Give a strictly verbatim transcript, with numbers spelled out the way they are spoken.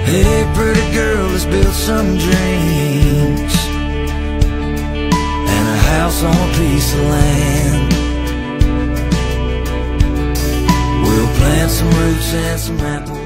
Hey, pretty girl, let's build some dreams and a house on a piece of land. We'll plant some roots and some apples.